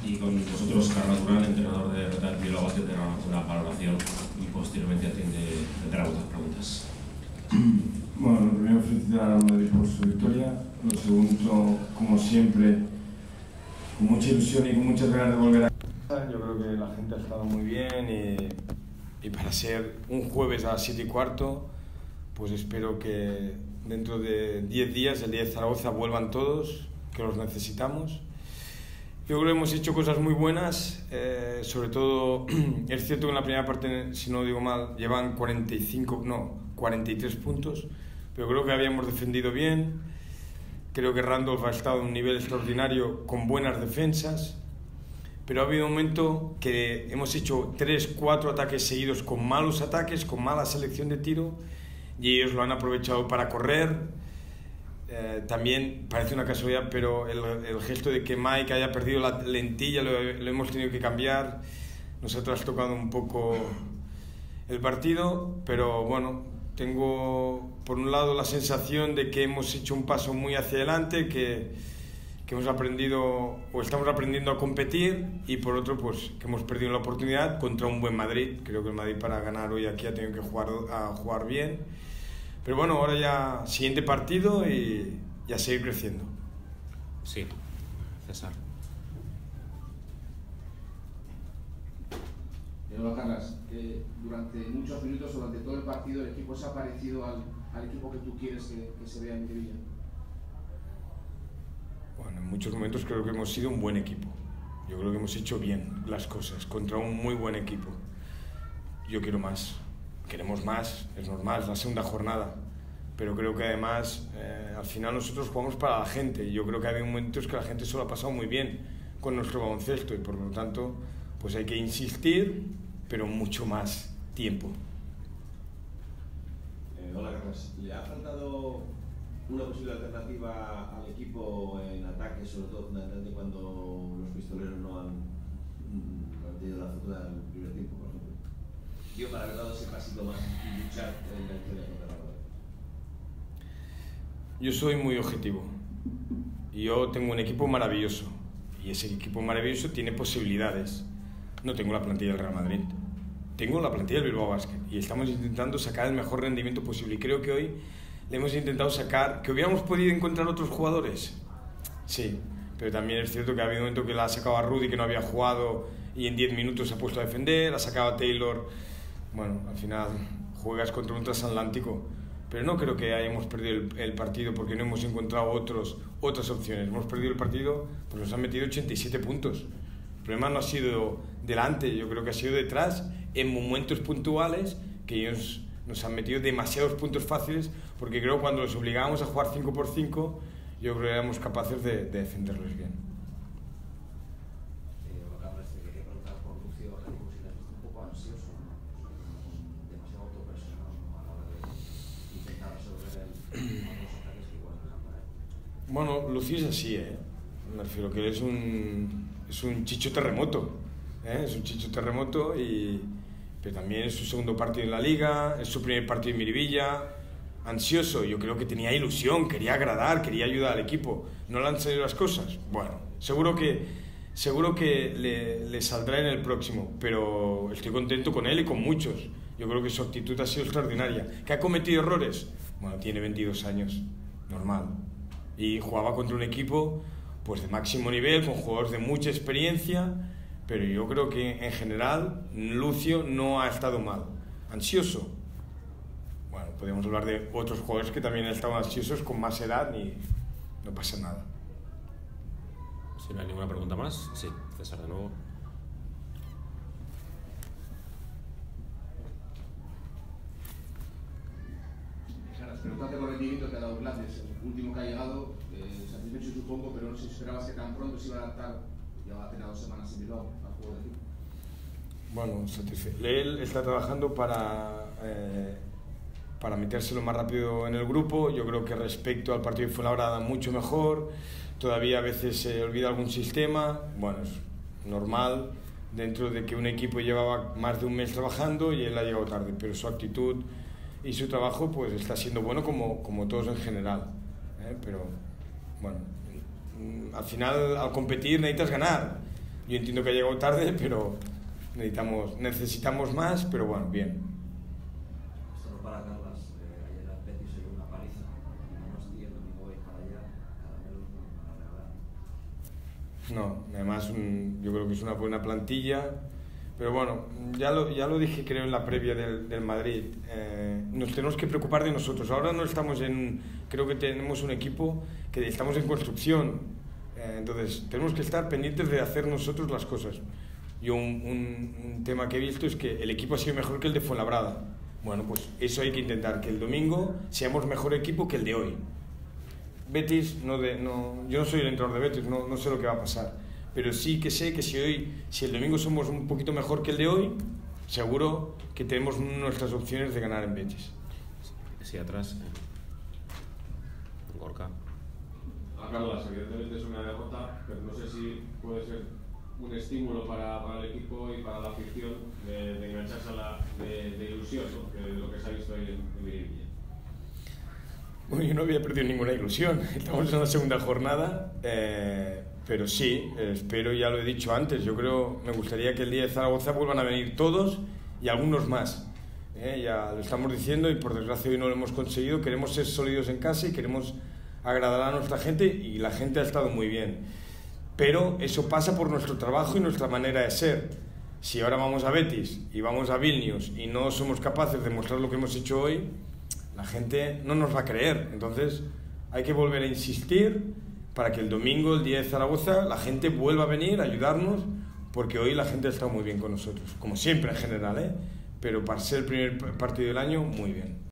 Y con vosotros, Carlos Durán, entrenador de Red Bull Bilbao, que tendrá una valoración y posteriormente tendrá otras preguntas. Bueno, lo primero, felicitar a Madrid por su victoria. Lo segundo, como siempre, con mucha ilusión y con muchas ganas de volver a casa. Yo creo que la gente ha estado muy bien y para ser un jueves a las 7:15, pues espero que dentro de 10 días, el día de Zaragoza, vuelvan todos, que los necesitamos. Yo creo que hemos hecho cosas muy buenas, sobre todo es cierto que en la primera parte, si no digo mal, llevan 43 puntos, pero creo que habíamos defendido bien. Creo que Randolph ha estado en un nivel extraordinario con buenas defensas, pero ha habido un momento que hemos hecho 3-4 ataques seguidos con malos ataques, con mala selección de tiro, y ellos lo han aprovechado para correr. También parece una casualidad, pero el gesto de que Mike haya perdido la lentilla lo hemos tenido que cambiar. Nos ha trastocado un poco el partido, pero bueno, tengo por un lado la sensación de que hemos hecho un paso muy hacia adelante, que hemos aprendido o estamos aprendiendo a competir, y por otro, pues que hemos perdido la oportunidad contra un buen Madrid. Creo que el Madrid, para ganar hoy aquí, ha tenido que jugar bien. Pero bueno, ahora ya siguiente partido y a seguir creciendo. Sí, César. Hola, Carlas. Durante muchos minutos, durante todo el partido, el equipo se ha parecido al equipo que tú quieres que se vea en Sevilla. Bueno, en muchos momentos creo que hemos sido un buen equipo. Yo creo que hemos hecho bien las cosas contra un muy buen equipo. Yo quiero más. Queremos más, es normal, es la segunda jornada, pero creo que además al final nosotros jugamos para la gente, y yo creo que ha habido momentos que la gente se lo ha pasado muy bien con nuestro baloncesto, y por lo tanto pues hay que insistir, pero mucho más tiempo. Hola, Carlos. ¿Le ha faltado una posible alternativa al equipo en ataque, sobre todo fundamentalmente cuando los pistoleros no han tenido la fortuna del primer tiempo, por ejemplo? Digo, para haber dado ese pasito más y luchar en la victoria contra la Madrid. Yo soy muy objetivo y yo tengo un equipo maravilloso, y ese equipo maravilloso tiene posibilidades. No tengo la plantilla del Real Madrid, tengo la plantilla del Bilbao Basket, y estamos intentando sacar el mejor rendimiento posible, y creo que hoy le hemos intentado sacar. ¿Que hubiéramos podido encontrar otros jugadores? Sí, pero también es cierto que ha habido un momento que la ha sacado a Rudy, que no había jugado, y en 10 minutos se ha puesto a defender, ha sacado a Taylor. Bueno, al final juegas contra un transatlántico, pero no creo que hayamos perdido el partido porque no hemos encontrado otras opciones. Hemos perdido el partido porque nos han metido 87 puntos. El problema no ha sido delante, yo creo que ha sido detrás, en momentos puntuales, que ellos nos han metido demasiados puntos fáciles, porque creo que cuando los obligábamos a jugar 5x5, yo creo que éramos capaces de defenderlos bien. Quería preguntar por Lucio, si le has visto un poco ansioso, demasiado autopresionado a la hora de intentar resolver los ataques que igual dejan para él. Bueno, Lucio es así, me refiero que él es un chicho terremoto, es un chicho terremoto, pero también es su segundo partido en la Liga, es su primer partido en Miribilla. Ansioso, yo creo que tenía ilusión, quería agradar, quería ayudar al equipo. ¿No le han salido las cosas? Bueno, seguro que le saldrá en el próximo, pero estoy contento con él y con muchos. Yo creo que su actitud ha sido extraordinaria. ¿Que ha cometido errores? Bueno, tiene 22 años, normal. Y jugaba contra un equipo pues de máximo nivel, con jugadores de mucha experiencia, pero yo creo que en general Lucio no ha estado mal. Ansioso. Bueno, podemos hablar de otros jugadores que también han estado ansiosos con más edad y no pasa nada. Si no hay ninguna pregunta más, sí, César de nuevo. Preguntarte por el rendimiento que ha dado Blanes, el último que ha llegado, satisfecho supongo, pero no sé si esperabas que tan pronto se iba a adaptar. Lleva apenas 2 semanas en Bilbao al juego de equipo. Bueno, satisfecho. Él está trabajando para meterse lo más rápido en el grupo. Yo creo que respecto al partido de Fuenlabrada mucho mejor. Todavía a veces se olvida algún sistema. Bueno, es normal dentro de que un equipo llevaba más de un mes trabajando y él ha llegado tarde, pero su actitud y su trabajo pues está siendo bueno como todos en general, pero bueno, al final al competir necesitas ganar, Yo entiendo que ha llegado tarde, pero necesitamos más, pero bueno, bien. Esto no para Carlas. Ayer el Betis se dio una paliza. Y no estoy el domingo voy para allá. Caramelos no para regalar. No, además yo creo que es una buena plantilla. Pero bueno, ya lo dije creo en la previa del Madrid. Nos tenemos que preocupar de nosotros. Ahora no estamos creo que tenemos un equipo que estamos en construcción. Entonces tenemos que estar pendientes de hacer nosotros las cosas. Yo un tema que he visto es que el equipo ha sido mejor que el de Fuenlabrada. Bueno, pues eso hay que intentar, que el domingo seamos mejor equipo que el de hoy. Betis, yo no soy el entrenador de Betis, no sé lo que va a pasar. Pero sí que sé que si el domingo somos un poquito mejor que el de hoy, seguro que tenemos nuestras opciones de ganar en Betis. Sí, atrás. Gorka. Carlas, evidentemente es una derrota, pero no sé si puede ser un estímulo para el equipo y para la afición de engancharse de ilusión, ¿no? Que lo que se ha visto ahí en Miribilla. Bueno, yo no había perdido ninguna ilusión. Estamos en la segunda jornada, pero sí, espero, ya lo he dicho antes, yo creo, me gustaría que el día de Zaragoza vuelvan a venir todos y algunos más. Ya lo estamos diciendo y por desgracia hoy no lo hemos conseguido. Queremos ser sólidos en casa y queremos agradar a nuestra gente y la gente ha estado muy bien. Pero eso pasa por nuestro trabajo y nuestra manera de ser. Si ahora vamos a Betis y vamos a Vilnius y no somos capaces de mostrar lo que hemos hecho hoy, la gente no nos va a creer. Entonces hay que volver a insistir para que el domingo, el día de Zaragoza, la gente vuelva a venir a ayudarnos, porque hoy la gente ha estado muy bien con nosotros, como siempre en general, pero para ser el primer partido del año, muy bien.